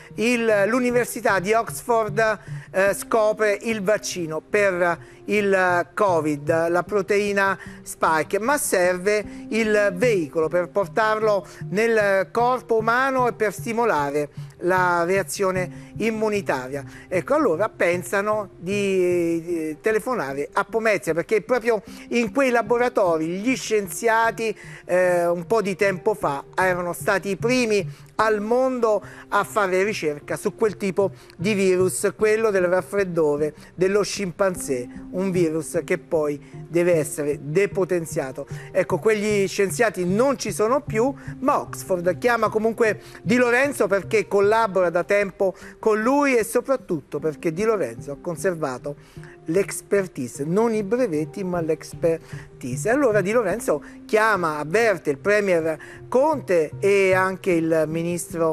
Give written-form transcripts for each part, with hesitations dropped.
l'Università di Oxford scopre il vaccino per il Covid, la proteina Spike, ma serve il veicolo per portarlo nel corpo umano e per stimolare la reazione immunitaria. Ecco, allora pensano di telefonare a Pomezia, perché proprio in quei laboratori gli scienziati un po' di tempo fa erano stati i primi al mondo a fare ricerca su quel tipo di virus, quello del raffreddore dello scimpanzé, un virus che poi deve essere depotenziato. Ecco, quegli scienziati non ci sono più, ma Oxford chiama comunque Di Lorenzo perché collabora da tempo con lui e soprattutto perché Di Lorenzo ha conservato l'expertise, non i brevetti ma l'expertise. Allora Di Lorenzo chiama, avverte il premier Conte e anche il ministro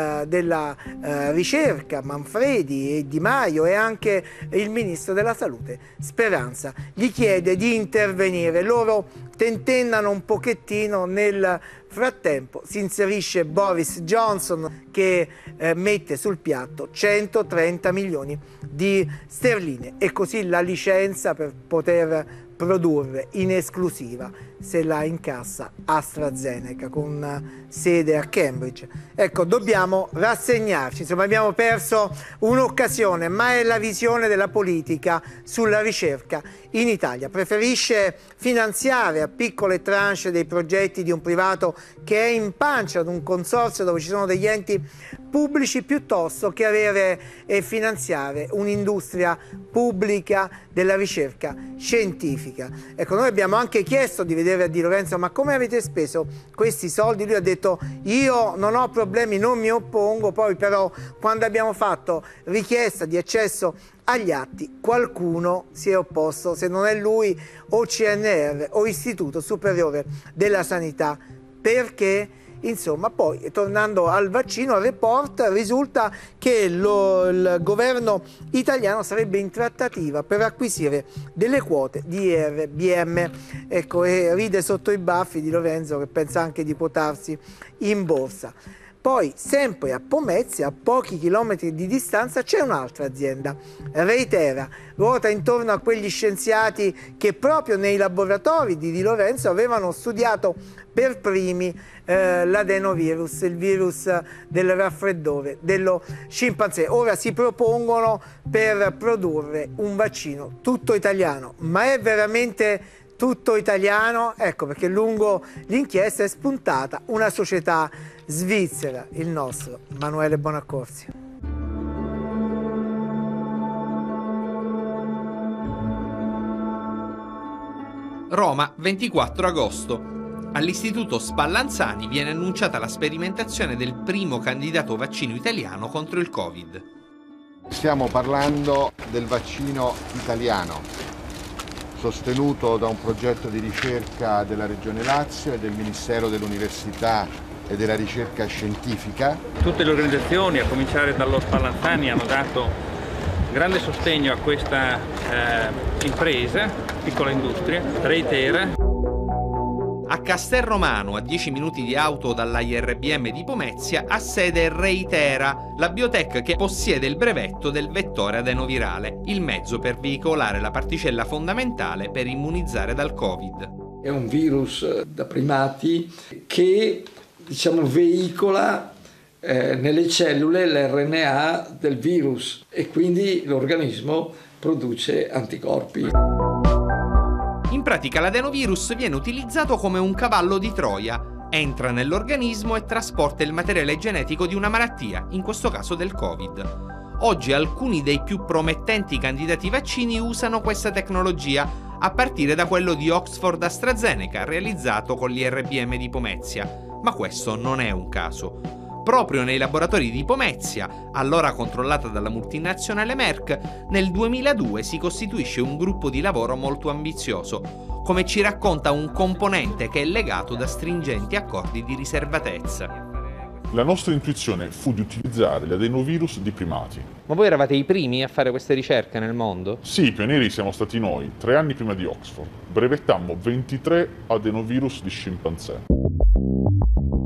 della ricerca Manfredi e Di Maio e anche il ministro della salute Speranza. Gli chiede di intervenire, loro tentennano un pochettino, nel frattempo si inserisce Boris Johnson che mette sul piatto 130 milioni di sterline e così la licenza per poter produrre in esclusiva se la incassa AstraZeneca con sede a Cambridge. Ecco, dobbiamo rassegnarci, insomma abbiamo perso un'occasione, ma è la visione della politica sulla ricerca in Italia. Preferisce finanziare a piccole tranche dei progetti di un privato che è in pancia ad un consorzio dove ci sono degli enti pubblici piuttosto che avere e finanziare un'industria pubblica della ricerca scientifica. Ecco, noi abbiamo anche chiesto di vedere a Di Lorenzo ma come avete speso questi soldi? Lui ha detto io non ho problemi, non mi oppongo, poi però quando abbiamo fatto richiesta di accesso agli atti qualcuno si è opposto, se non è lui o CNR o Istituto Superiore della Sanità, perché insomma poi tornando al vaccino, al report risulta che il governo italiano sarebbe in trattativa per acquisire delle quote di RBM. Ecco, e ride sotto i baffi Di Lorenzo che pensa anche di quotarsi in borsa. Poi, sempre a Pomezia, a pochi chilometri di distanza, c'è un'altra azienda, Reitera, ruota intorno a quegli scienziati che proprio nei laboratori di Di Lorenzo avevano studiato per primi l'adenovirus, il virus del raffreddore, dello scimpanzé. Ora si propongono per produrre un vaccino tutto italiano, ma è veramente tutto italiano? Ecco perché lungo l'inchiesta è spuntata una società svizzera, il nostro Emanuele Bonaccorsi. Roma, 24 agosto. All'Istituto Spallanzani viene annunciata la sperimentazione del primo candidato vaccino italiano contro il Covid. Stiamo parlando del vaccino italiano, sostenuto da un progetto di ricerca della Regione Lazio e del Ministero dell'Università e della Ricerca Scientifica. Tutte le organizzazioni, a cominciare dallo Spallanzani, hanno dato grande sostegno a questa impresa, piccola industria, Reitera. A Castelromano, a 10 minuti di auto dalla IRBM di Pomezia, ha sede Reitera, la biotech che possiede il brevetto del vettore adenovirale, il mezzo per veicolare la particella fondamentale per immunizzare dal Covid. È un virus da primati che, diciamo, veicola nelle cellule l'RNA del virus e quindi l'organismo produce anticorpi. In pratica l'adenovirus viene utilizzato come un cavallo di Troia, entra nell'organismo e trasporta il materiale genetico di una malattia, in questo caso del Covid. Oggi alcuni dei più promettenti candidati vaccini usano questa tecnologia, a partire da quello di Oxford AstraZeneca, realizzato con l'IRBM di Pomezia. Ma questo non è un caso. Proprio nei laboratori di Pomezia, allora controllata dalla multinazionale Merck, nel 2002 si costituisce un gruppo di lavoro molto ambizioso, come ci racconta un componente che è legato da stringenti accordi di riservatezza. La nostra intuizione fu di utilizzare gli adenovirus di primati. Ma voi eravate i primi a fare queste ricerche nel mondo? Sì, i pionieri siamo stati noi, 3 anni prima di Oxford. Brevettammo 23 adenovirus di scimpanzé.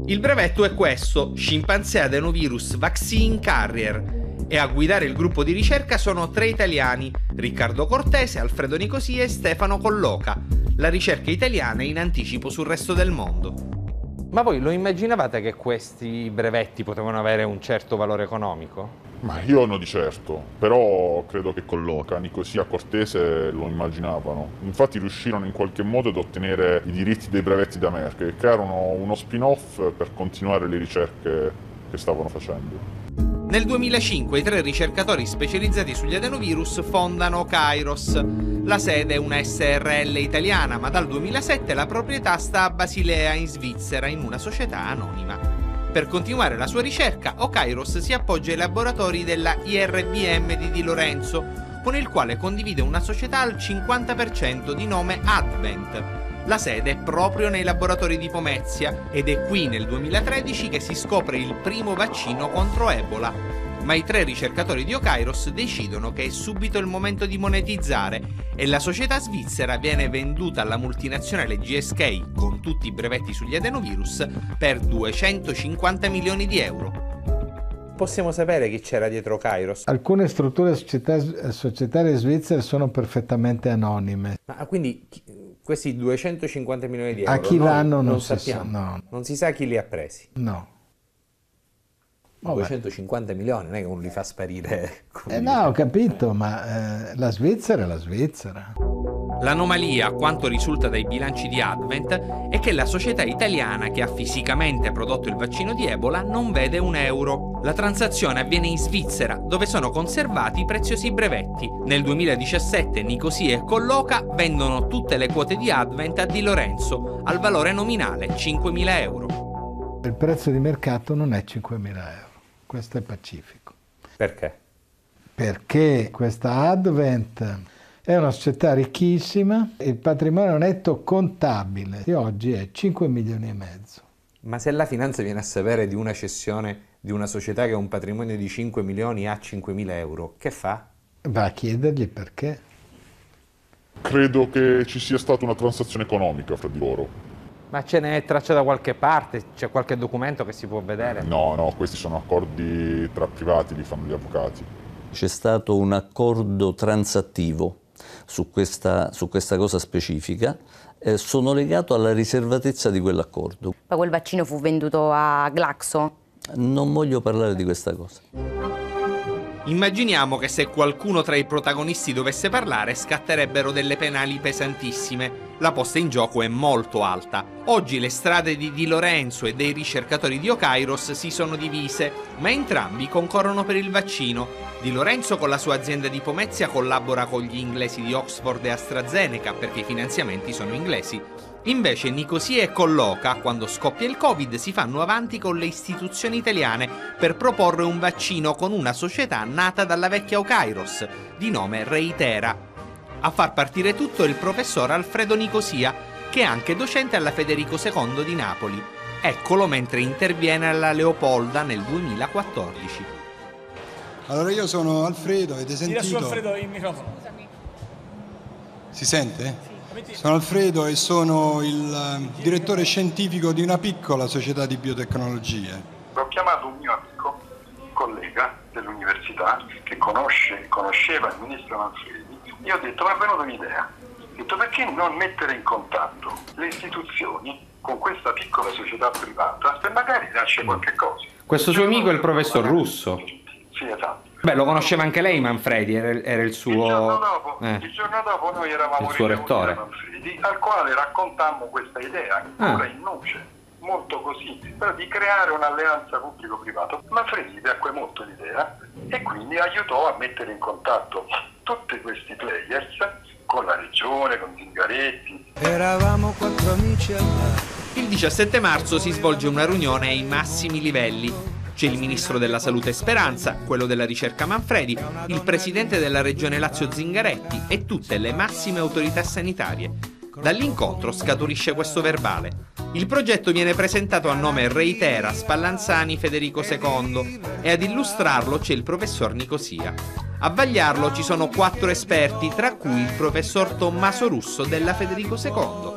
Il brevetto è questo, Scimpanzé Adenovirus Vaccine Carrier, e a guidare il gruppo di ricerca sono 3 italiani, Riccardo Cortese, Alfredo Nicosia e Stefano Colloca. La ricerca italiana è in anticipo sul resto del mondo. Ma voi lo immaginavate che questi brevetti potevano avere un certo valore economico? Ma io no di certo, però credo che Colloca, Nicosia, Cortese lo immaginavano. Infatti riuscirono in qualche modo ad ottenere i diritti dei brevetti da Merck e crearono uno spin-off per continuare le ricerche che stavano facendo. Nel 2005 i 3 ricercatori specializzati sugli adenovirus fondano Kairos. La sede è una SRL italiana, ma dal 2007 la proprietà sta a Basilea in Svizzera in una società anonima. Per continuare la sua ricerca, Okairos si appoggia ai laboratori della IRBM di Lorenzo, con il quale condivide una società al 50% di nome Advent. La sede è proprio nei laboratori di Pomezia ed è qui nel 2013 che si scopre il primo vaccino contro Ebola. Ma i 3 ricercatori di Okairos decidono che è subito il momento di monetizzare e la società svizzera viene venduta alla multinazionale GSK con tutti i brevetti sugli adenovirus per 250 milioni di euro. Possiamo sapere chi c'era dietro Kairos? Alcune strutture societarie svizzere sono perfettamente anonime. Ma quindi questi 250 milioni di euro a chi vanno non si sappiamo. sa, no. Non si sa chi li ha presi. No. 250 milioni, non è che uno li fa sparire. No, ho capito, ma la Svizzera è la Svizzera. L'anomalia, a quanto risulta dai bilanci di Advent, è che la società italiana che ha fisicamente prodotto il vaccino di Ebola non vede un euro. La transazione avviene in Svizzera, dove sono conservati i preziosi brevetti. Nel 2017 Nicosia e Colloca vendono tutte le quote di Advent a Di Lorenzo, al valore nominale 5.000 euro. Il prezzo di mercato non è 5.000 euro, questo è pacifico. Perché? Perché questa Advent è una società ricchissima, il patrimonio netto contabile di oggi è 5 milioni e mezzo. Ma se la finanza viene a sapere di una cessione di una società che ha un patrimonio di 5 milioni a 5.000 euro, che fa? Va a chiedergli perché. Credo che ci sia stata una transazione economica fra di loro. Ma ce n'è traccia da qualche parte? C'è qualche documento che si può vedere? No, questi sono accordi tra privati, li fanno gli avvocati. C'è stato un accordo transattivo su questa cosa specifica, sono legato alla riservatezza di quell'accordo. Ma quel vaccino fu venduto a Glaxo? Non voglio parlare di questa cosa. Immaginiamo che se qualcuno tra i protagonisti dovesse parlare scatterebbero delle penali pesantissime. La posta in gioco è molto alta. Oggi le strade di Di Lorenzo e dei ricercatori di Okairos si sono divise, ma entrambi concorrono per il vaccino. Di Lorenzo con la sua azienda di Pomezia collabora con gli inglesi di Oxford e AstraZeneca perché i finanziamenti sono inglesi. Invece Nicosia e Colloca, quando scoppia il Covid, si fanno avanti con le istituzioni italiane per proporre un vaccino con una società nata dalla vecchia Okairos, di nome Reitera. A far partire tutto è il professor Alfredo Nicosia, che è anche docente alla Federico II di Napoli. Eccolo mentre interviene alla Leopolda nel 2014. Allora io sono Alfredo, avete sentito? Tira su Alfredo il microfono. Si sente? Sono Alfredo e sono il direttore scientifico di una piccola società di biotecnologie. Ho chiamato un mio amico, collega dell'università, che conosceva il ministro Manfredi, e ho detto, mi è venuta un'idea. Ho detto, perché non mettere in contatto le istituzioni con questa piccola società privata, se magari nasce qualche cosa. Questo suo amico è il professor Russo. Sì, esatto. Beh, lo conosceva anche lei Manfredi, era il suo... Il giorno dopo noi eravamo il suo rettore. Manfredi, al quale raccontammo questa idea, ancora in nuce, molto così, però di creare un'alleanza pubblico-privato. Manfredi piacque molto l'idea e quindi aiutò a mettere in contatto tutti questi players con la regione, con Zingaretti. Eravamo 4 amici al bar. Il 17 marzo si svolge una riunione ai massimi livelli. C'è il ministro della Salute Speranza, quello della ricerca Manfredi, il presidente della regione Lazio Zingaretti e tutte le massime autorità sanitarie. Dall'incontro scaturisce questo verbale. Il progetto viene presentato a nome Reitera, Spallanzani, Federico II e ad illustrarlo c'è il professor Nicosia. A vagliarlo ci sono 4 esperti, tra cui il professor Tommaso Russo della Federico II.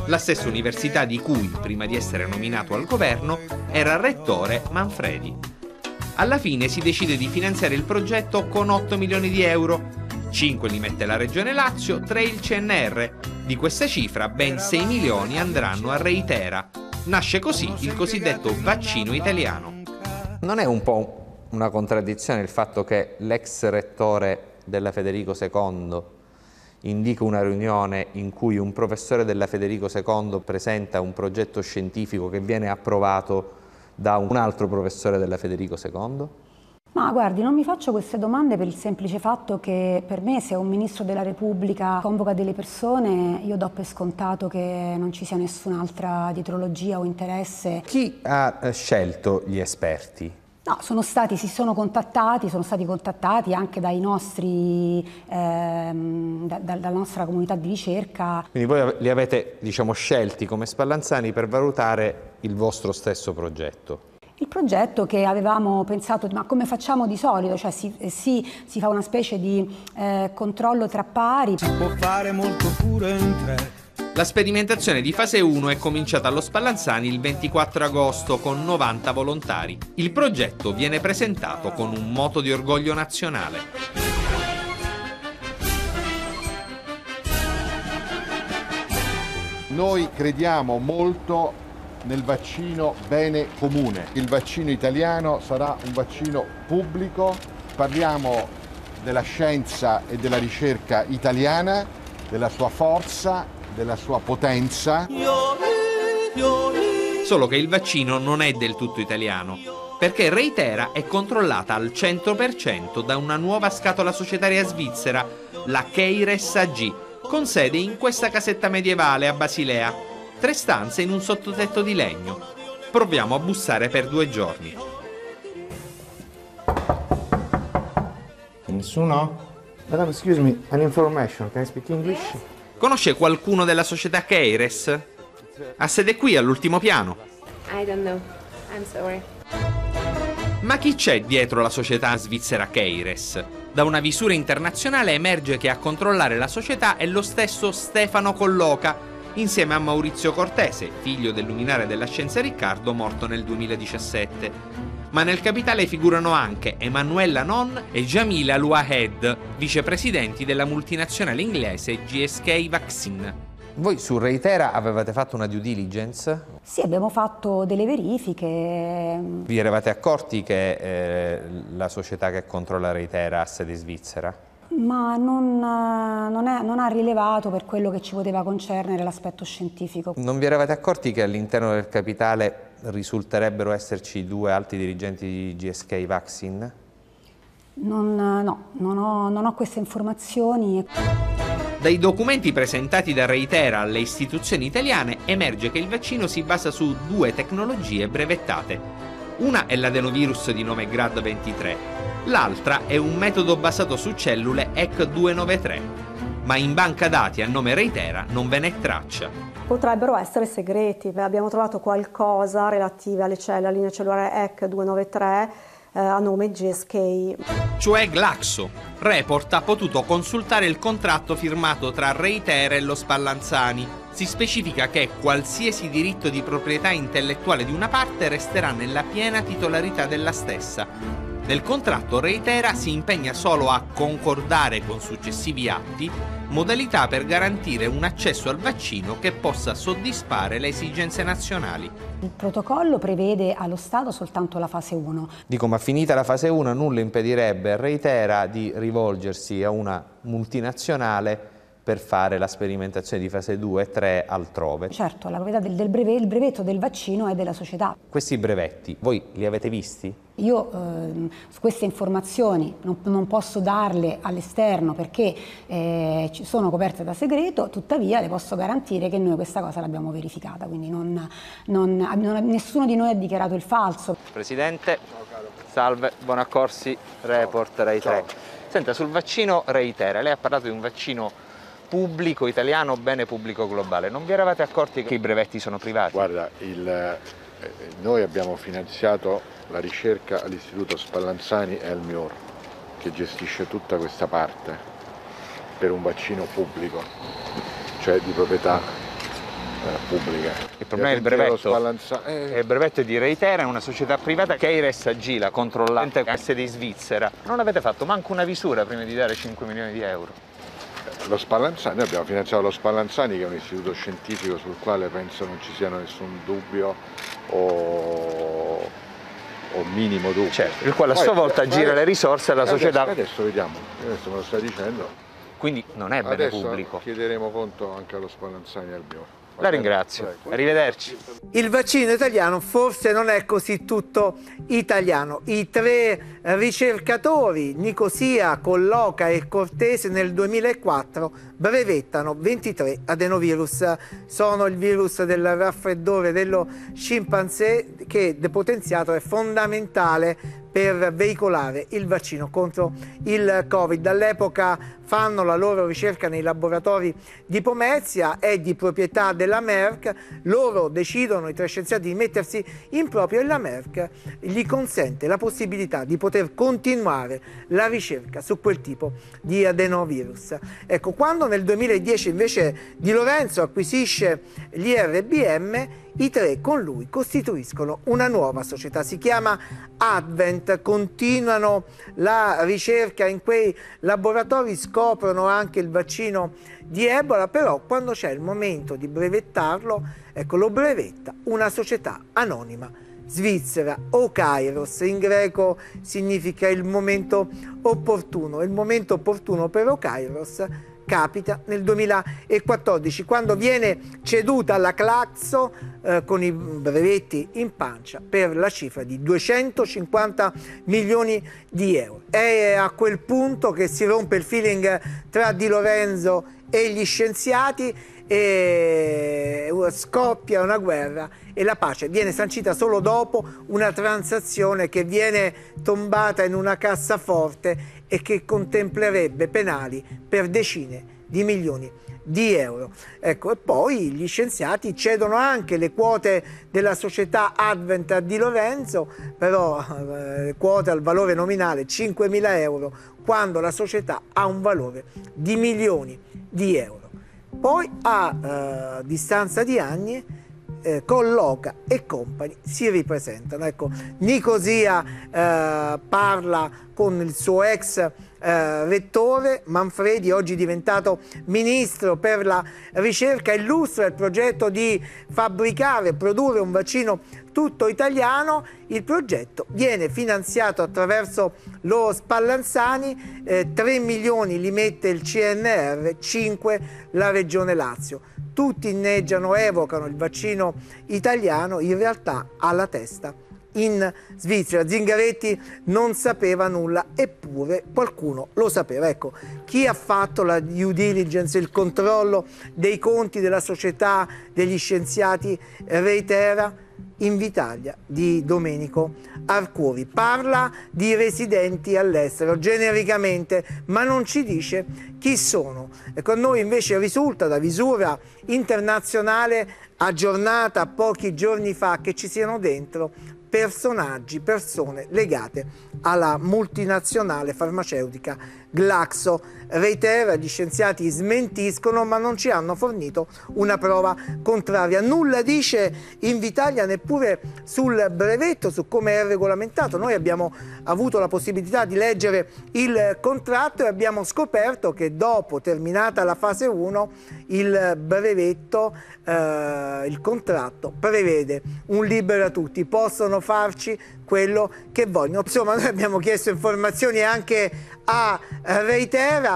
La stessa università di cui, prima di essere nominato al governo, era rettore Manfredi. Alla fine si decide di finanziare il progetto con 8 milioni di euro. 5 li mette la Regione Lazio, 3 il CNR. Di questa cifra ben 6 milioni andranno a Reitera. Nasce così il cosiddetto vaccino italiano. Non è un po' una contraddizione il fatto che l'ex rettore della Federico II indica una riunione in cui un professore della Federico II presenta un progetto scientifico che viene approvato da un altro professore della Federico II? Ma guardi, non mi faccio queste domande per il semplice fatto che per me, se un ministro della Repubblica convoca delle persone, io do per scontato che non ci sia nessun'altra dietrologia o interesse. Chi ha scelto gli esperti? No, sono stati contattati anche dai nostri, dalla nostra comunità di ricerca. Quindi voi li avete, diciamo, scelti come Spallanzani per valutare il vostro stesso progetto? Il progetto che avevamo pensato, ma come facciamo di solito, cioè si fa una specie di controllo tra pari. Si può fare molto pure in tre. La sperimentazione di fase 1 è cominciata allo Spallanzani il 24 agosto con 90 volontari. Il progetto viene presentato con un moto di orgoglio nazionale. Noi crediamo molto nel vaccino bene comune. Il vaccino italiano sarà un vaccino pubblico. Parliamo della scienza e della ricerca italiana, della sua forza, della sua potenza. Solo che il vaccino non è del tutto italiano, perché Reitera è controllata al 100% da una nuova scatola societaria svizzera, la Keires AG, con sede in questa casetta medievale a Basilea. 3 stanze in un sottotetto di legno. Proviamo a bussare per 2 giorni. Nessuno? Madam, excuse me, an information. Can I speak English? Conosce qualcuno della società Keires? Ha sede qui all'ultimo piano. I don't know. I'm sorry. Ma chi c'è dietro la società svizzera Keires? Da una visura internazionale emerge che a controllare la società è lo stesso Stefano Colloca, insieme a Maurizio Cortese, figlio del luminare della scienza Riccardo, morto nel 2017. Ma nel capitale figurano anche Emanuela Non e Jamila Louahed, vicepresidenti della multinazionale inglese GSK Vaccine. Voi su Reitera avevate fatto una due diligence? Sì, abbiamo fatto delle verifiche. Vi eravate accorti che la società che controlla Reitera ha sede svizzera? Ma non ha rilevato per quello che ci poteva concernere l'aspetto scientifico. Non vi eravate accorti che all'interno del capitale risulterebbero esserci 2 alti dirigenti di GSK Vaccine? No, non ho queste informazioni. Dai documenti presentati da Reitera alle istituzioni italiane emerge che il vaccino si basa su 2 tecnologie brevettate. Una è l'adenovirus di nome Grad23, l'altra è un metodo basato su cellule EC293, ma in banca dati a nome Reitera non ve n'è traccia. Potrebbero essere segreti, abbiamo trovato qualcosa relative alle cellule, alla linea cellulare EC293 a nome GSK. Cioè Glaxo. Report ha potuto consultare il contratto firmato tra Reitera e lo Spallanzani. Si specifica che qualsiasi diritto di proprietà intellettuale di una parte resterà nella piena titolarità della stessa. Nel contratto Reitera si impegna solo a concordare con successivi atti modalità per garantire un accesso al vaccino che possa soddisfare le esigenze nazionali. Il protocollo prevede allo Stato soltanto la fase 1. Dico, ma finita la fase 1 nulla impedirebbe a Reitera di rivolgersi a una multinazionale per fare la sperimentazione di fase 2 e 3 altrove. Certo, la proprietà il brevetto del vaccino è della società. Questi brevetti, voi li avete visti? Io queste informazioni non posso darle all'esterno perché sono coperte da segreto, tuttavia le posso garantire che noi questa cosa l'abbiamo verificata, quindi nessuno di noi ha dichiarato il falso. Presidente, salve, Bonaccorsi, report Reitera. Senta, sul vaccino Reitera, lei ha parlato di un vaccino pubblico italiano, bene pubblico globale. Non vi eravate accorti che i brevetti sono privati? Guarda, noi abbiamo finanziato la ricerca all'Istituto Spallanzani e al MIUR, che gestisce tutta questa parte per un vaccino pubblico, cioè di proprietà pubblica. Il problema è il brevetto. Il brevetto è di Reitera, è una società privata che Eires Agila, controllante a sede in Svizzera. Non avete fatto manco una visura prima di dare 5 milioni di euro. Lo Spallanzani, noi abbiamo finanziato lo Spallanzani, che è un istituto scientifico sul quale penso non ci siano nessun dubbio o minimo dubbio. Certo, il quale a sua volta gira le risorse alla società. Adesso vediamo, adesso me lo stai dicendo. Quindi non è bene pubblico. Chiederemo conto anche allo Spallanzani e al mio. La ringrazio, arrivederci. Il vaccino italiano forse non è così tutto italiano. I 3 ricercatori, Nicosia, Colloca e Cortese, nel 2004 brevettano 23 adenovirus. Sono il virus del raffreddore dello scimpanzé, che depotenziato è fondamentale per veicolare il vaccino contro il Covid. All'epoca fanno la loro ricerca nei laboratori di Pomezia, è di proprietà della Merck, loro decidono, i 3 scienziati, di mettersi in proprio e la Merck gli consente la possibilità di poter continuare la ricerca su quel tipo di adenovirus. Ecco, quando nel 2010 invece Di Lorenzo acquisisce l'IRBM, i 3 con lui costituiscono una nuova società, si chiama Advent, continuano la ricerca in quei laboratori, scoprono anche il vaccino di Ebola, però quando c'è il momento di brevettarlo, ecco, lo brevetta una società anonima svizzera, Okairos, in greco significa il momento opportuno. Il momento opportuno per Okairos capita nel 2014, quando viene ceduta alla Glaxo con i brevetti in pancia per la cifra di 250 milioni di euro. È a quel punto che si rompe il feeling tra Di Lorenzo e gli scienziati e scoppia una guerra e la pace viene sancita solo dopo una transazione che viene tombata in una cassaforte e che contemplerebbe penali per decine di milioni di euro. Ecco, e poi gli scienziati cedono anche le quote della società Advent a Di Lorenzo, però quote al valore nominale 5.000 euro, quando la società ha un valore di milioni di euro. Poi a distanza di anni Colloca e compagni si ripresentano. Ecco, Nicosia parla con il suo ex rettore Manfredi, oggi diventato ministro per la ricerca, illustra il progetto di fabbricare e produrre un vaccino tutto italiano. Il progetto viene finanziato attraverso lo Spallanzani, 3 milioni li mette il CNR, 5 la Regione Lazio. Tutti inneggiano, evocano il vaccino italiano, in realtà alla testa in Svizzera. Zingaretti non sapeva nulla, eppure qualcuno lo sapeva. Ecco, chi ha fatto la due diligence, il controllo dei conti della società degli scienziati Reitera? Invitalia di Domenico Arcuri. Parla di residenti all'estero genericamente, ma non ci dice chi sono. E con noi invece risulta da Visura Internazionale, aggiornata pochi giorni fa, che ci siano dentro personaggi, persone legate alla multinazionale farmaceutica Glaxo. Reitera, gli scienziati smentiscono, ma non ci hanno fornito una prova contraria. Nulla dice Invitalia neppure sul brevetto, su come è regolamentato. Noi abbiamo avuto la possibilità di leggere il contratto e abbiamo scoperto che dopo terminata la fase 1 il brevetto, il contratto prevede un libero a tutti, possono farci quello che vogliono. Insomma, noi abbiamo chiesto informazioni anche a Reitera,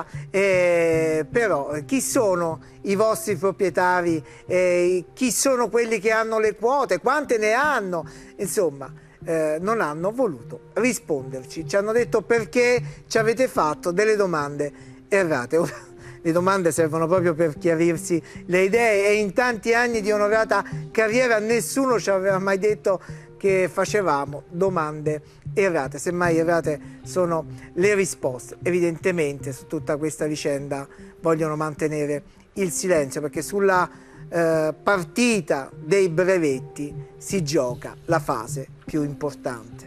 però chi sono i vostri proprietari, chi sono quelli che hanno le quote, quante ne hanno, insomma non hanno voluto risponderci. Ci hanno detto perché ci avete fatto delle domande errate. Ora, le domande servono proprio per chiarirsi le idee, e in tanti anni di onorata carriera nessuno ci aveva mai detto che facevamo domande errate. Semmai errate sono le risposte. Evidentemente su tutta questa vicenda vogliono mantenere il silenzio, perché sulla partita dei brevetti si gioca la fase più importante.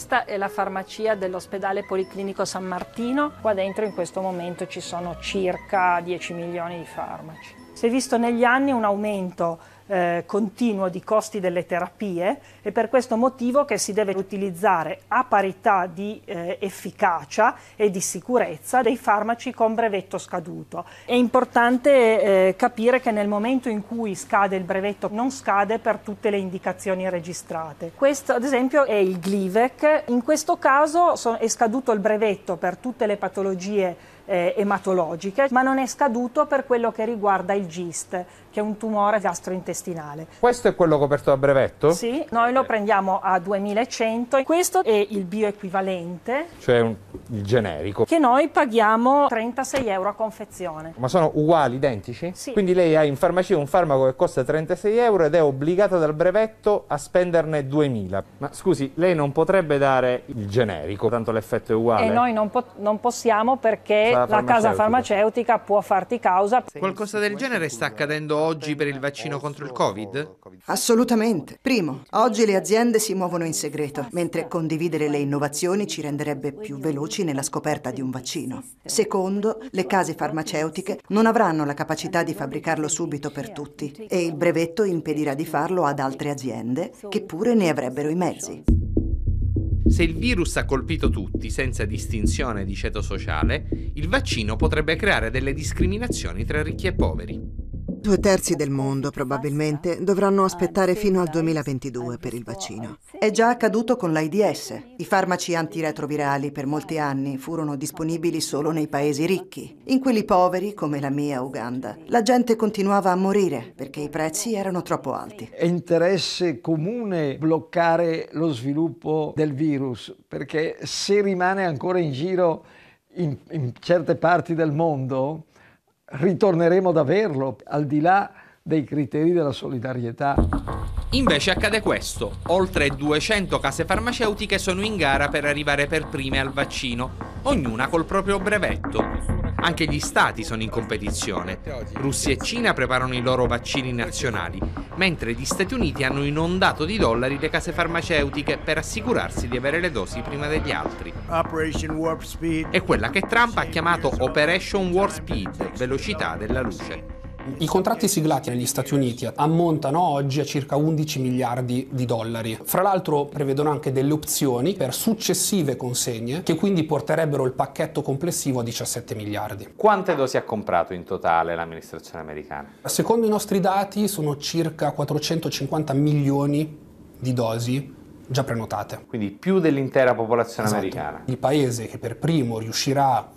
Questa è la farmacia dell'ospedale Policlinico San Martino. Qua dentro in questo momento ci sono circa 10 milioni di farmaci. Si è visto negli anni un aumento continuo di costi delle terapie e per questo motivo che si deve utilizzare a parità di efficacia e di sicurezza dei farmaci con brevetto scaduto. È importante capire che nel momento in cui scade il brevetto non scade per tutte le indicazioni registrate. Questo ad esempio è il Glivec, in questo caso è scaduto il brevetto per tutte le patologie ematologiche, ma non è scaduto per quello che riguarda il GIST, che è un tumore gastrointestinale. Questo è quello coperto da brevetto? Sì, noi lo prendiamo a 2100. Questo è il bioequivalente, cioè il generico, che noi paghiamo 36 euro a confezione. Ma sono uguali, identici? Sì. Quindi lei ha in farmacia un farmaco che costa 36 euro ed è obbligata dal brevetto a spenderne 2000. Ma scusi, lei non potrebbe dare il generico, tanto l'effetto è uguale? E noi non possiamo perché la casa farmaceutica può farti causa. Qualcosa del genere sta accadendo oggi per il vaccino contro il Covid? Assolutamente. Primo, oggi le aziende si muovono in segreto, mentre condividere le innovazioni ci renderebbe più veloci nella scoperta di un vaccino. Secondo, le case farmaceutiche non avranno la capacità di fabbricarlo subito per tutti e il brevetto impedirà di farlo ad altre aziende che pure ne avrebbero i mezzi. Se il virus ha colpito tutti, senza distinzione di ceto sociale, il vaccino potrebbe creare delle discriminazioni tra ricchi e poveri. 2/3 del mondo probabilmente dovranno aspettare fino al 2022 per il vaccino. È già accaduto con l'AIDS. I farmaci antiretrovirali per molti anni furono disponibili solo nei paesi ricchi. In quelli poveri, come la mia Uganda, la gente continuava a morire perché i prezzi erano troppo alti. È interesse comune bloccare lo sviluppo del virus, perché se rimane ancora in giro in certe parti del mondo, ritorneremo ad averlo, al di là dei criteri della solidarietà. Invece accade questo: oltre 200 case farmaceutiche sono in gara per arrivare per prime al vaccino, ognuna col proprio brevetto. Anche gli stati sono in competizione. Russia e Cina preparano i loro vaccini nazionali, mentre gli Stati Uniti hanno inondato di dollari le case farmaceutiche per assicurarsi di avere le dosi prima degli altri. È quella che Trump ha chiamato Operation Warp Speed, velocità della luce. I contratti siglati negli Stati Uniti ammontano oggi a circa 11 miliardi di dollari. Fra l'altro prevedono anche delle opzioni per successive consegne che quindi porterebbero il pacchetto complessivo a 17 miliardi. Quante dosi ha comprato in totale l'amministrazione americana? Secondo i nostri dati sono circa 450 milioni di dosi già prenotate. Quindi più dell'intera popolazione Esatto. americana. Il paese che per primo riuscirà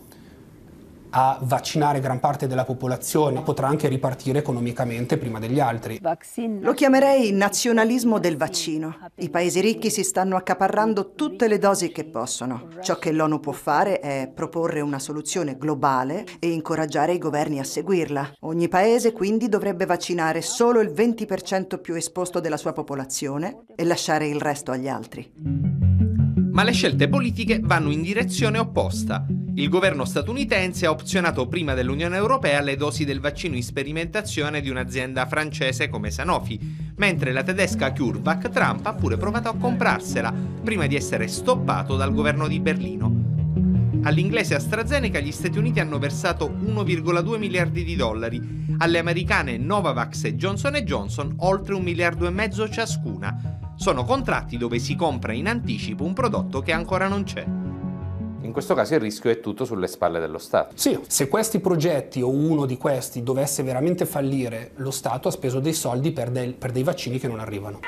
a vaccinare gran parte della popolazione potrà anche ripartire economicamente prima degli altri. Lo chiamerei nazionalismo del vaccino. I paesi ricchi si stanno accaparrando tutte le dosi che possono. Ciò che l'ONU può fare è proporre una soluzione globale e incoraggiare i governi a seguirla. Ogni paese quindi dovrebbe vaccinare solo il 20% più esposto della sua popolazione e lasciare il resto agli altri. Ma le scelte politiche vanno in direzione opposta. Il governo statunitense ha opzionato prima dell'Unione Europea le dosi del vaccino in sperimentazione di un'azienda francese come Sanofi, mentre la tedesca CureVac Trump ha pure provato a comprarsela, prima di essere stoppato dal governo di Berlino. All'inglese AstraZeneca gli Stati Uniti hanno versato 1,2 miliardi di dollari, alle americane Novavax e Johnson & Johnson oltre 1,5 miliardi ciascuna. Sono contratti dove si compra in anticipo un prodotto che ancora non c'è. In questo caso il rischio è tutto sulle spalle dello Stato. Sì, se questi progetti o uno di questi dovesse veramente fallire, lo Stato ha speso dei soldi per dei vaccini che non arrivano.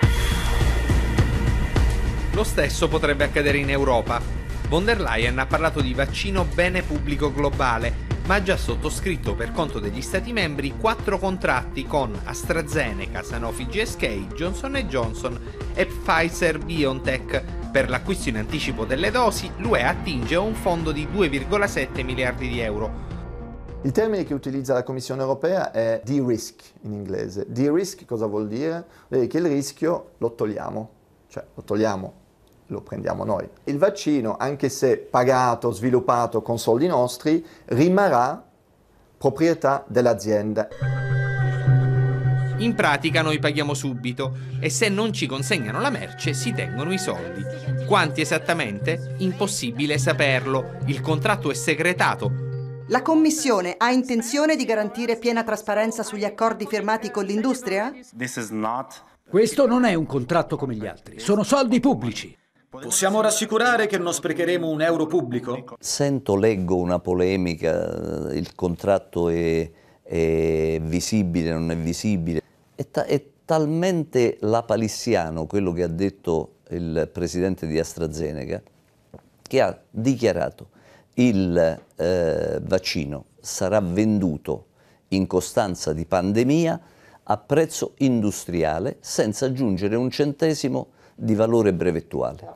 Lo stesso potrebbe accadere in Europa. Von der Leyen ha parlato di vaccino bene pubblico globale, ma ha già sottoscritto per conto degli Stati membri 4 contratti con AstraZeneca, Sanofi GSK, Johnson & Johnson e Pfizer-BioNTech. Per l'acquisto in anticipo delle dosi, l'UE attinge a un fondo di 2,7 miliardi di euro. Il termine che utilizza la Commissione europea è de-risk in inglese. De-risk cosa vuol dire? Vuol dire che il rischio lo togliamo, cioè lo prendiamo noi. Il vaccino, anche se pagato, sviluppato con soldi nostri, rimarrà proprietà dell'azienda. In pratica noi paghiamo subito e se non ci consegnano la merce si tengono i soldi. Quanti esattamente? Impossibile saperlo. Il contratto è segretato. La Commissione ha intenzione di garantire piena trasparenza sugli accordi firmati con l'industria? Questo non è un contratto come gli altri, sono soldi pubblici. Possiamo rassicurare che non sprecheremo un euro pubblico? Leggo una polemica, il contratto è visibile, non è visibile. È talmente lapalissiano quello che ha detto il presidente di AstraZeneca, che ha dichiarato il vaccino sarà venduto in costanza di pandemia a prezzo industriale senza aggiungere un centesimo di valore brevettuale.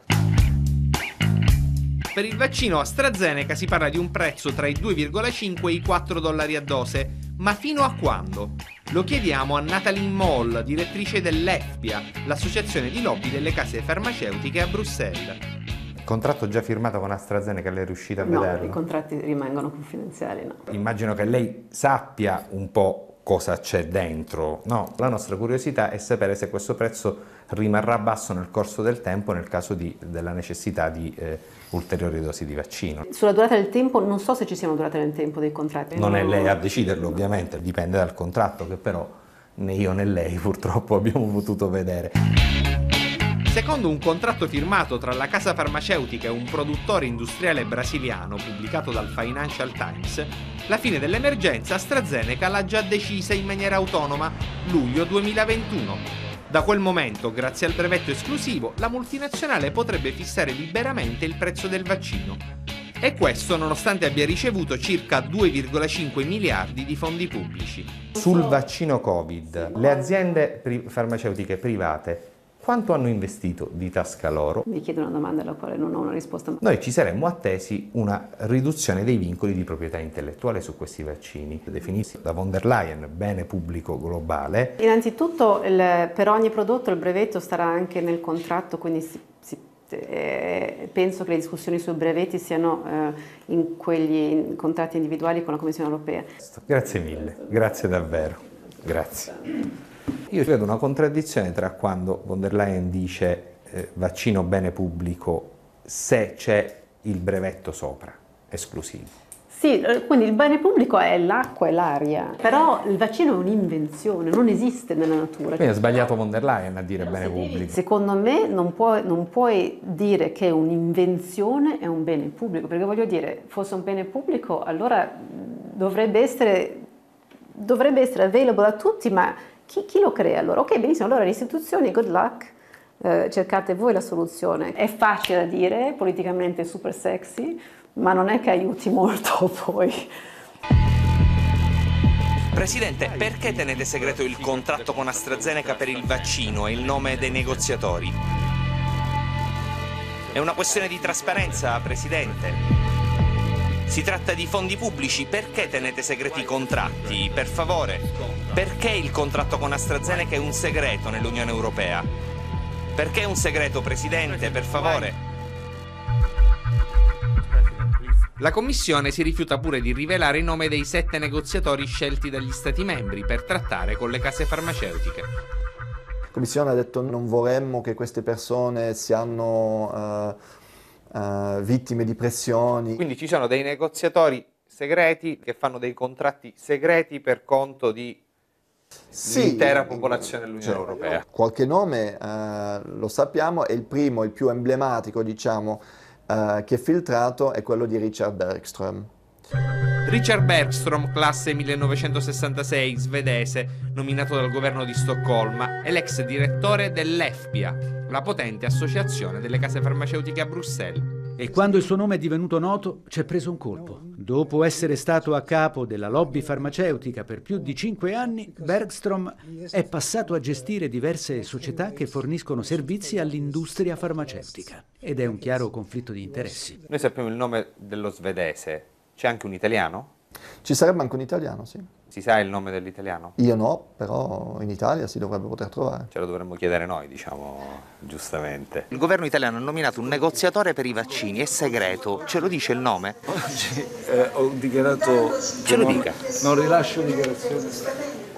Per il vaccino AstraZeneca si parla di un prezzo tra i 2,5 e i $4 a dose, ma fino a quando? Lo chiediamo a Nathalie Moll, direttrice dell'EFPIA, l'associazione di lobby delle case farmaceutiche a Bruxelles. Il contratto già firmato con AstraZeneca, lei è riuscita a vederlo? No, i contratti rimangono confidenziali, no. Immagino che lei sappia un po' cosa c'è dentro, no? La nostra curiosità è sapere se questo prezzo rimarrà basso nel corso del tempo nel caso della necessità di ulteriori dosi di vaccino. Sulla durata del tempo non so se ci siano durate nel tempo dei contratti. Non è lei a deciderlo, ovviamente, dipende dal contratto che però né io né lei purtroppo abbiamo potuto vedere. Secondo un contratto firmato tra la casa farmaceutica e un produttore industriale brasiliano pubblicato dal Financial Times, la fine dell'emergenza AstraZeneca l'ha già decisa in maniera autonoma, luglio 2021. Da quel momento, grazie al brevetto esclusivo, la multinazionale potrebbe fissare liberamente il prezzo del vaccino. E questo nonostante abbia ricevuto circa 2,5 miliardi di fondi pubblici. Sul vaccino Covid, le aziende farmaceutiche private quanto hanno investito di tasca loro? Mi chiedo una domanda alla quale non ho una risposta. Noi ci saremmo attesi una riduzione dei vincoli di proprietà intellettuale su questi vaccini, definiti da von der Leyen bene pubblico globale. Innanzitutto per ogni prodotto il brevetto starà anche nel contratto, quindi penso che le discussioni sui brevetti siano in quegli contratti individuali con la Commissione europea. Grazie mille, grazie davvero, grazie. Io vedo una contraddizione tra quando von der Leyen dice vaccino bene pubblico se c'è il brevetto sopra, esclusivo. Sì, quindi il bene pubblico è l'acqua e l'aria, però il vaccino è un'invenzione, non esiste nella natura. Quindi ha sbagliato von der Leyen a dire bene pubblico. Secondo me non puoi dire che un'invenzione è un bene pubblico, perché voglio dire, fosse un bene pubblico allora dovrebbe essere available a tutti, ma chi lo crea allora? Ok, benissimo, allora le istituzioni, good luck, cercate voi la soluzione. È facile da dire, politicamente super sexy, ma non è che aiuti molto poi. Presidente, perché tenete segreto il contratto con AstraZeneca per il vaccino e il nome dei negoziatori? È una questione di trasparenza, Presidente. Si tratta di fondi pubblici, perché tenete segreti i contratti? Per favore, perché il contratto con AstraZeneca è un segreto nell'Unione Europea? Perché è un segreto, Presidente, per favore? La Commissione si rifiuta pure di rivelare il nome dei 7 negoziatori scelti dagli Stati membri per trattare con le case farmaceutiche. La Commissione ha detto non vorremmo che queste persone siano vittime di pressioni. Quindi ci sono dei negoziatori segreti che fanno dei contratti segreti per conto di l'intera popolazione dell'Unione Europea. Qualche nome lo sappiamo, e il primo, il più emblematico, diciamo, che è filtrato è quello di Richard Bergström. Richard Bergström, classe 1966, svedese, nominato dal governo di Stoccolma, è l'ex direttore dell'EFPIA, la potente associazione delle case farmaceutiche a Bruxelles. E quando il suo nome è divenuto noto, ci è preso un colpo. Dopo essere stato a capo della lobby farmaceutica per più di 5 anni, Bergström è passato a gestire diverse società che forniscono servizi all'industria farmaceutica. Ed è un chiaro conflitto di interessi. Noi sappiamo il nome dello svedese. C'è anche un italiano? Ci sarebbe anche un italiano, sì. Si sa il nome dell'italiano? Io no, però in Italia si dovrebbe poter trovare. Ce lo dovremmo chiedere noi, diciamo, giustamente. Il governo italiano ha nominato un negoziatore per i vaccini, è segreto. Ce lo dice il nome? Oggi ho dichiarato Ce lo dica. Non rilascio dichiarazioni.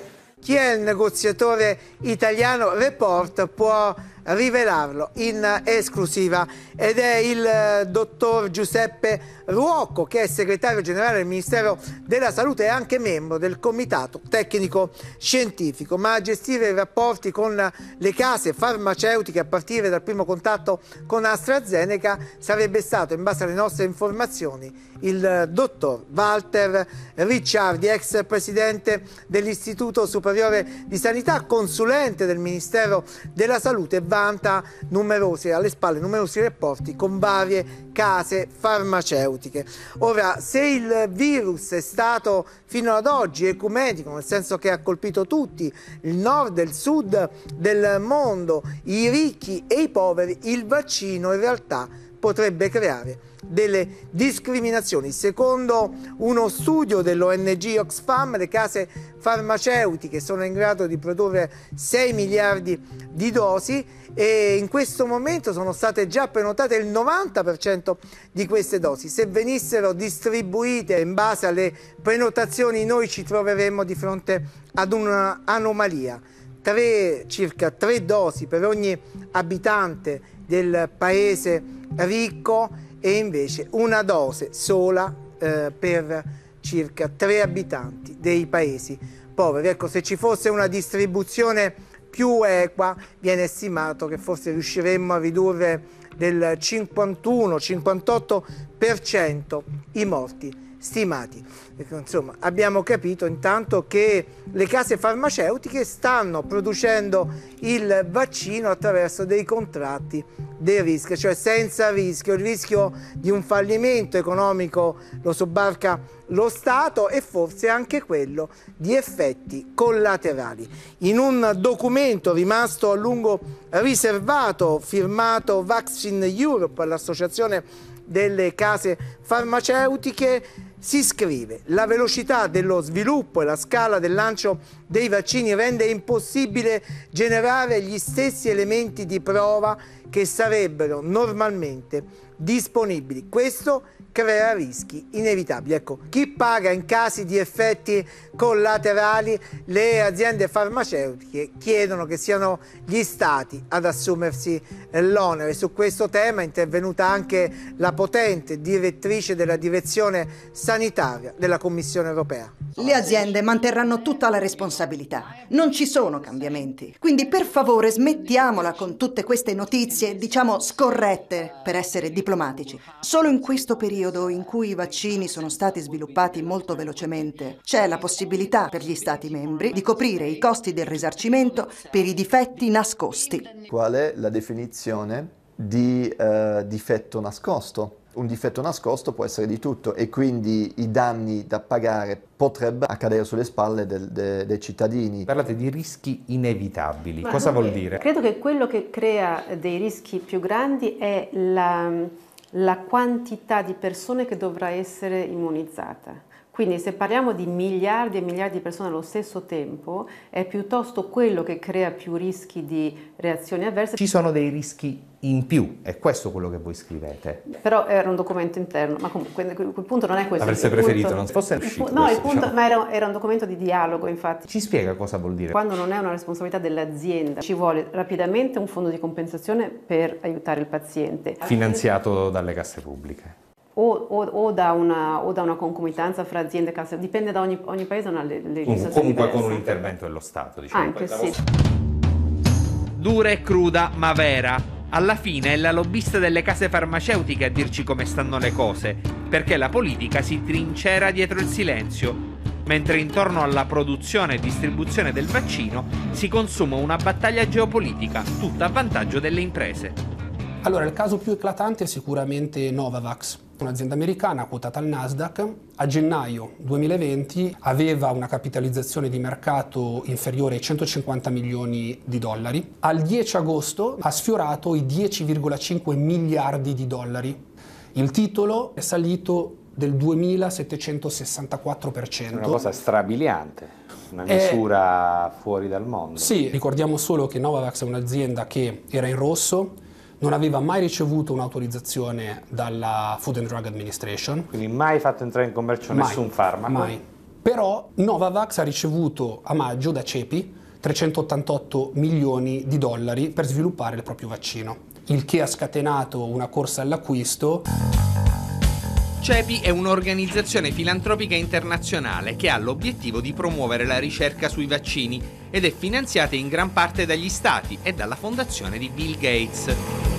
Chi è il negoziatore italiano? Report può rivelarlo in esclusiva ed è il dottor Giuseppe Ruocco, che è segretario generale del Ministero della Salute e anche membro del comitato tecnico scientifico, ma a gestire i rapporti con le case farmaceutiche a partire dal primo contatto con AstraZeneca sarebbe stato, in base alle nostre informazioni, il dottor Walter Ricciardi, ex presidente dell'Istituto Superiore di Sanità, consulente del Ministero della Salute, vanta alle spalle numerosi rapporti con varie case farmaceutiche. Ora, se il virus è stato fino ad oggi ecumenico, nel senso che ha colpito tutti, il nord e il sud del mondo, i ricchi e i poveri, il vaccino in realtà potrebbe creare delle discriminazioni. Secondo uno studio dell'ONG Oxfam, le case farmaceutiche sono in grado di produrre 6 miliardi di dosi e in questo momento sono state già prenotate il 90% di queste dosi. Se venissero distribuite in base alle prenotazioni, noi ci troveremmo di fronte ad un'anomalia. Circa 3 dosi per ogni abitante del paese ricco e invece una dose sola per circa 3 abitanti dei paesi poveri. Ecco, se ci fosse una distribuzione più equa, viene stimato che forse riusciremmo a ridurre del 51-58% i morti stimati. Insomma, abbiamo capito intanto che le case farmaceutiche stanno producendo il vaccino attraverso dei contratti dei rischi, cioè senza rischio. Il rischio di un fallimento economico lo sobbarca lo Stato e forse anche quello di effetti collaterali. In un documento rimasto a lungo riservato, firmato Vaccine Europe, l'associazione delle case farmaceutiche, si scrive: la velocità dello sviluppo e la scala del lancio dei vaccini rende impossibile generare gli stessi elementi di prova che sarebbero normalmente disponibili. Questo crea rischi inevitabili. Ecco, chi paga in casi di effetti collaterali? Le aziende farmaceutiche chiedono che siano gli stati ad assumersi l'onere. Su questo tema è intervenuta anche la potente direttrice della direzione sanitaria della Commissione europea. Le aziende manterranno tutta la responsabilità. Non ci sono cambiamenti. Quindi per favore smettiamola con tutte queste notizie, diciamo scorrette, per essere diplomatici. Solo in questo periodo in cui i vaccini sono stati sviluppati molto velocemente, c'è la possibilità per gli Stati membri di coprire i costi del risarcimento per i difetti nascosti. Qual è la definizione di difetto nascosto? Un difetto nascosto può essere di tutto e quindi i danni da pagare potrebbe accadere sulle spalle dei cittadini. Parlate di rischi inevitabili, cosa vuol dire? Credo che quello che crea dei rischi più grandi è la quantità di persone che dovrà essere immunizzata. Quindi se parliamo di miliardi e miliardi di persone allo stesso tempo, è piuttosto quello che crea più rischi di reazioni avverse. Ci sono dei rischi in più, è questo quello che voi scrivete. Però era un documento interno, ma comunque quel punto non è questo. Avreste preferito non fosse uscito? No, il punto, ma era un documento di dialogo, infatti. Ci spiega cosa vuol dire? Quando non è una responsabilità dell'azienda, ci vuole rapidamente un fondo di compensazione per aiutare il paziente. Finanziato dalle casse pubbliche. O da una concomitanza fra aziende e casse, dipende da ogni paese, una legislazione comunque diversa. Con un intervento dello Stato, diciamo. Anche sì. Dura e cruda, ma vera. Alla fine è la lobbista delle case farmaceutiche a dirci come stanno le cose, perché la politica si trincera dietro il silenzio, mentre intorno alla produzione e distribuzione del vaccino si consuma una battaglia geopolitica, tutta a vantaggio delle imprese. Allora, il caso più eclatante è sicuramente Novavax, un'azienda americana quotata al Nasdaq. A gennaio 2020 aveva una capitalizzazione di mercato inferiore ai 150 milioni di dollari. Al 10 agosto ha sfiorato i 10,5 miliardi di dollari. Il titolo è salito del 2764%. Una cosa strabiliante, una misura fuori dal mondo. Sì, ricordiamo solo che Novavax è un'azienda che era in rosso, non aveva mai ricevuto un'autorizzazione dalla Food and Drug Administration. Quindi mai fatto entrare in commercio nessun farmaco? Mai. Però Novavax ha ricevuto a maggio da CEPI 388 milioni di dollari per sviluppare il proprio vaccino, il che ha scatenato una corsa all'acquisto. CEPI è un'organizzazione filantropica internazionale che ha l'obiettivo di promuovere la ricerca sui vaccini ed è finanziata in gran parte dagli stati e dalla fondazione di Bill Gates.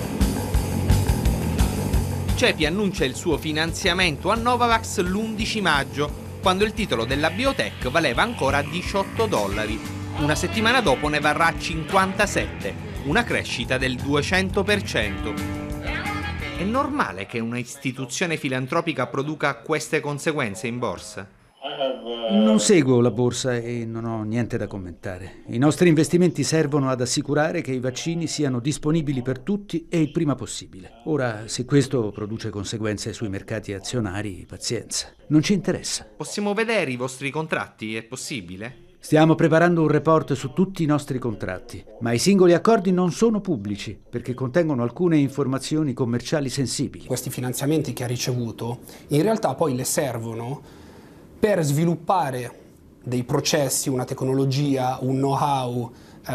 CEPI annuncia il suo finanziamento a Novavax l'11 maggio, quando il titolo della biotech valeva ancora $18. Una settimana dopo ne varrà 57, una crescita del 200%. È normale che una istituzione filantropica produca queste conseguenze in borsa? Non seguo la borsa e non ho niente da commentare. I nostri investimenti servono ad assicurare che i vaccini siano disponibili per tutti e il prima possibile. Ora, se questo produce conseguenze sui mercati azionari, pazienza. Non ci interessa. Possiamo vedere i vostri contratti? È possibile? Stiamo preparando un report su tutti i nostri contratti, ma i singoli accordi non sono pubblici perché contengono alcune informazioni commerciali sensibili. Questi finanziamenti che ha ricevuto in realtà poi le servono per sviluppare dei processi, una tecnologia, un know-how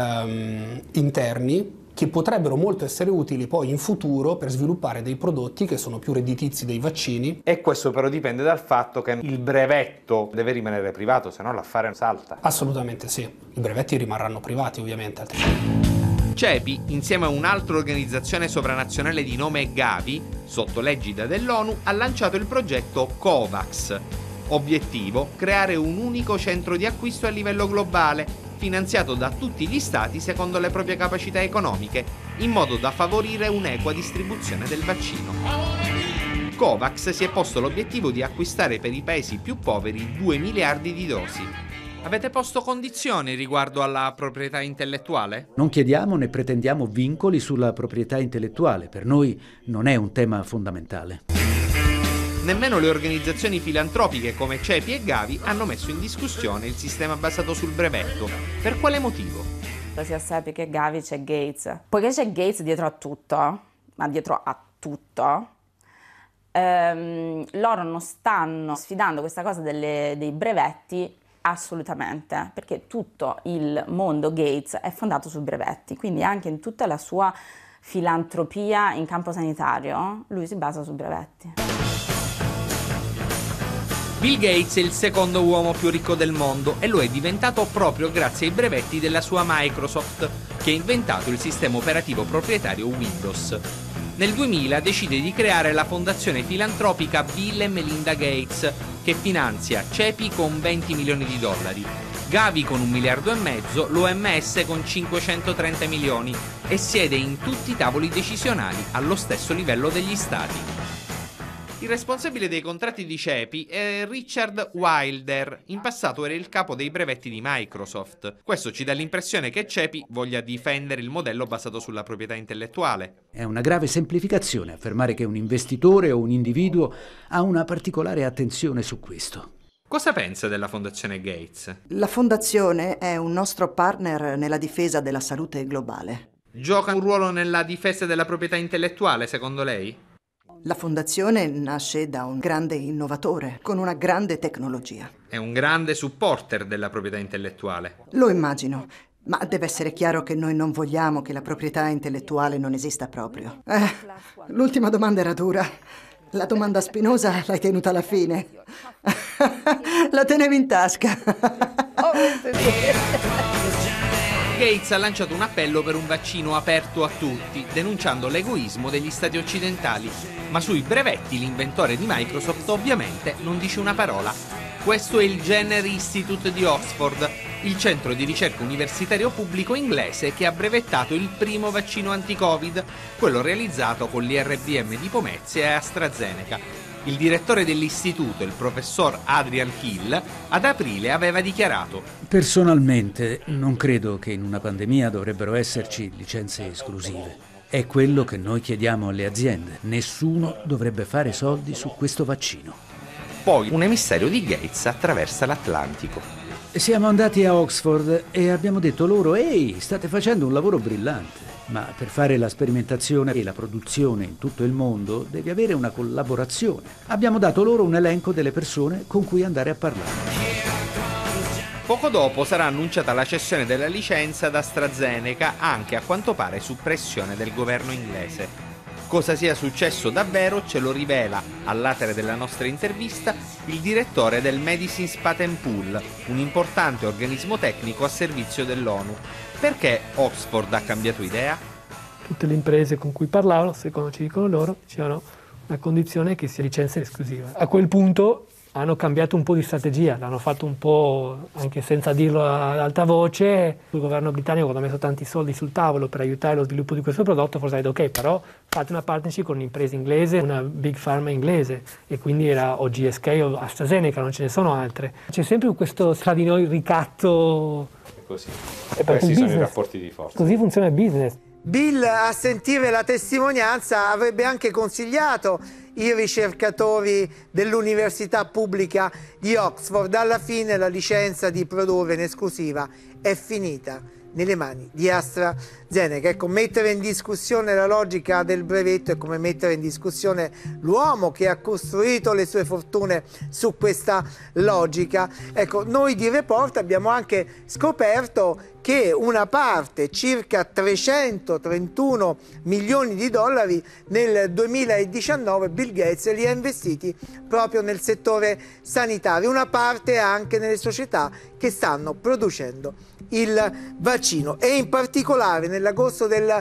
interni che potrebbero molto essere utili poi in futuro per sviluppare dei prodotti che sono più redditizi dei vaccini. E questo però dipende dal fatto che il brevetto deve rimanere privato, se no l'affare salta. Assolutamente sì, i brevetti rimarranno privati ovviamente, altrimenti. CEPI, insieme a un'altra organizzazione sovranazionale di nome Gavi, sotto l'egida dell'ONU, ha lanciato il progetto COVAX. Obiettivo: creare un unico centro di acquisto a livello globale, finanziato da tutti gli stati secondo le proprie capacità economiche, in modo da favorire un'equa distribuzione del vaccino. COVAX si è posto l'obiettivo di acquistare per i paesi più poveri 2 miliardi di dosi. Avete posto condizioni riguardo alla proprietà intellettuale? Non chiediamo né pretendiamo vincoli sulla proprietà intellettuale, per noi non è un tema fondamentale. Nemmeno le organizzazioni filantropiche come CEPI e Gavi hanno messo in discussione il sistema basato sul brevetto. Per quale motivo? Sia CEPI che Gavi c'è Gates. Poiché c'è Gates dietro a tutto, ma dietro a tutto, loro non stanno sfidando questa cosa dei brevetti assolutamente, perché tutto il mondo Gates è fondato sui brevetti, quindi anche in tutta la sua filantropia in campo sanitario lui si basa sui brevetti. Bill Gates è il secondo uomo più ricco del mondo e lo è diventato proprio grazie ai brevetti della sua Microsoft, che ha inventato il sistema operativo proprietario Windows. Nel 2000 decide di creare la fondazione filantropica Bill e Melinda Gates, che finanzia CEPI con 20 milioni di dollari, Gavi con 1,5 miliardi, l'OMS con 530 milioni e siede in tutti i tavoli decisionali allo stesso livello degli stati. Il responsabile dei contratti di CEPI è Richard Wilder, in passato era il capo dei brevetti di Microsoft. Questo ci dà l'impressione che CEPI voglia difendere il modello basato sulla proprietà intellettuale. È una grave semplificazione affermare che un investitore o un individuo ha una particolare attenzione su questo. Cosa pensa della Fondazione Gates? La Fondazione è un nostro partner nella difesa della salute globale. Gioca un ruolo nella difesa della proprietà intellettuale, secondo lei? La Fondazione nasce da un grande innovatore, con una grande tecnologia. È un grande supporter della proprietà intellettuale. Lo immagino, ma deve essere chiaro che noi non vogliamo che la proprietà intellettuale non esista proprio. L'ultima domanda era dura. La domanda spinosa l'hai tenuta alla fine. La tenevi in tasca. Gates ha lanciato un appello per un vaccino aperto a tutti, denunciando l'egoismo degli stati occidentali. Ma sui brevetti l'inventore di Microsoft ovviamente non dice una parola. Questo è il Jenner Institute di Oxford, il centro di ricerca universitario pubblico inglese che ha brevettato il primo vaccino anti-Covid, quello realizzato con l'IRBM di Pomezia e AstraZeneca. Il direttore dell'istituto, il professor Adrian Hill, ad aprile aveva dichiarato: Personalmente non credo che in una pandemia dovrebbero esserci licenze esclusive. È quello che noi chiediamo alle aziende. Nessuno dovrebbe fare soldi su questo vaccino. Poi un emissario di Gates attraversa l'Atlantico. Siamo andati a Oxford e abbiamo detto loro: ehi, state facendo un lavoro brillante. Ma per fare la sperimentazione e la produzione in tutto il mondo devi avere una collaborazione. Abbiamo dato loro un elenco delle persone con cui andare a parlare. Poco dopo sarà annunciata la cessione della licenza ad AstraZeneca, anche a quanto pare su pressione del governo inglese. Cosa sia successo davvero ce lo rivela, all'atere della nostra intervista, il direttore del Medicines Patent Pool, un importante organismo tecnico a servizio dell'ONU. Perché Oxford ha cambiato idea? Tutte le imprese con cui parlavo, secondo ci dicono loro, c'erano una condizione che sia licenza esclusiva. A quel punto hanno cambiato un po' di strategia, l'hanno fatto un po' anche senza dirlo ad alta voce. Il governo britannico, quando ha messo tanti soldi sul tavolo per aiutare lo sviluppo di questo prodotto, forse ha detto ok, però fate una partnership con un'impresa inglese, una big pharma inglese, e quindi era o GSK o AstraZeneca, non ce ne sono altre. C'è sempre questo tra di noi ricatto. Così. E questi sono i rapporti di forza. Così funziona il business. Bill, a sentire la testimonianza, avrebbe anche consigliato i ricercatori dell'Università Pubblica di Oxford. Alla fine la licenza di produrre in esclusiva è finita nelle mani di AstraZeneca. Ecco, mettere in discussione la logica del brevetto è come mettere in discussione l'uomo che ha costruito le sue fortune su questa logica. Ecco, noi di Report abbiamo anche scoperto che una parte, circa 331 milioni di dollari nel 2019, Bill Gates li ha investiti proprio nel settore sanitario, una parte anche nelle società che stanno producendo il vaccino, e in particolare nell'agosto del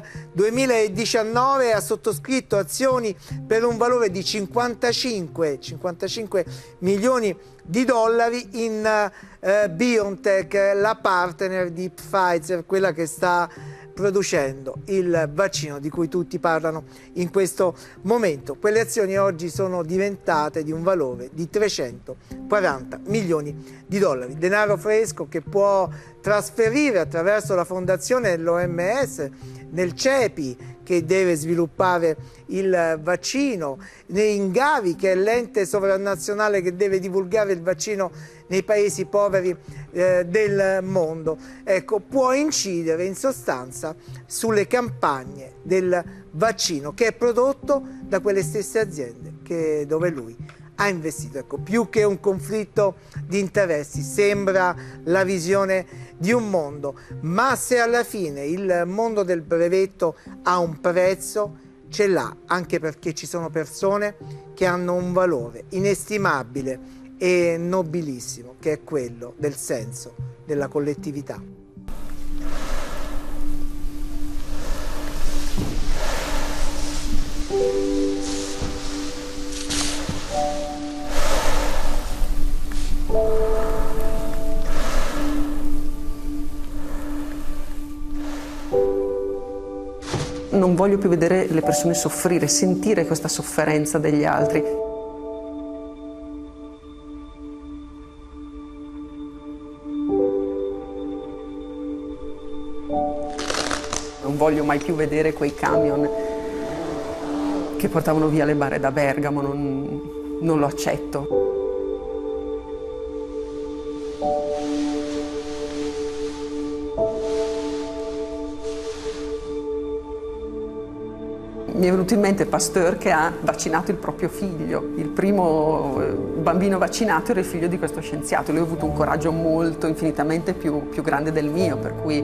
2019 ha sottoscritto azioni per un valore di 55 milioni di dollari in BioNTech, la partner di Pfizer, quella che sta producendo il vaccino di cui tutti parlano in questo momento. Quelle azioni oggi sono diventate di un valore di 340 milioni di dollari, denaro fresco che può trasferire attraverso la fondazione dell'OMS nel CEPI, che deve sviluppare il vaccino, in Gavi, che è l'ente sovranazionale che deve divulgare il vaccino nei paesi poveri del mondo. Ecco, può incidere in sostanza sulle campagne del vaccino che è prodotto da quelle stesse aziende dove lui ha investito. Ecco, più che un conflitto di interessi, sembra la visione di un mondo, ma se alla fine il mondo del brevetto ha un prezzo, ce l'ha anche perché ci sono persone che hanno un valore inestimabile e nobilissimo, che è quello del senso della collettività. Non voglio più vedere le persone soffrire, sentire questa sofferenza degli altri. Non voglio mai più vedere quei camion che portavano via le bare da Bergamo, non lo accetto. Mi è venuto in mente Pasteur che ha vaccinato il proprio figlio. Il primo bambino vaccinato era il figlio di questo scienziato. Lui ha avuto un coraggio infinitamente più grande del mio, per cui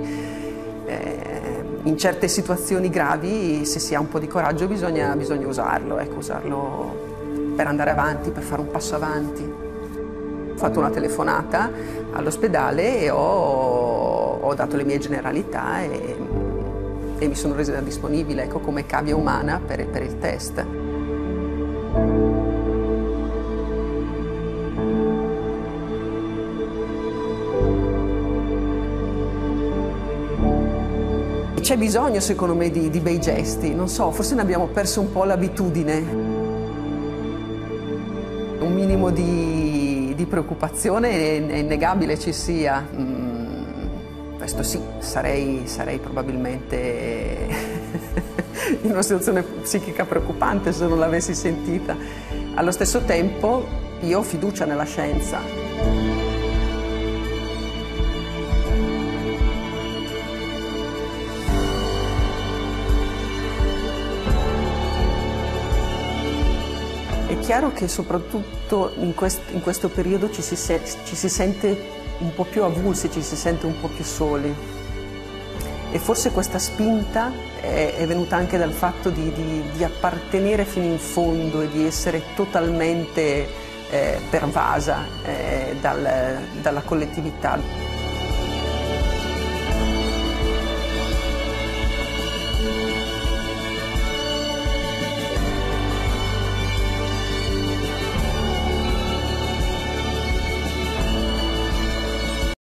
in certe situazioni gravi, se si ha un po' di coraggio, bisogna usarlo, ecco, usarlo per andare avanti, per fare un passo avanti. Ho fatto una telefonata all'ospedale e ho dato le mie generalità e mi sono resa disponibile, ecco, come cavia umana per il test. C'è bisogno, secondo me, di bei gesti, non so, forse ne abbiamo perso un po' l'abitudine. Un minimo di preoccupazione è innegabile ci sia. Questo sì, sarei probabilmente in una situazione psichica preoccupante se non l'avessi sentita. Allo stesso tempo io ho fiducia nella scienza. È chiaro che soprattutto in questo periodo ci si sente un po' più avulsi, ci si sente un po' più soli. E forse questa spinta è venuta anche dal fatto di appartenere fino in fondo e di essere totalmente pervasa dalla collettività.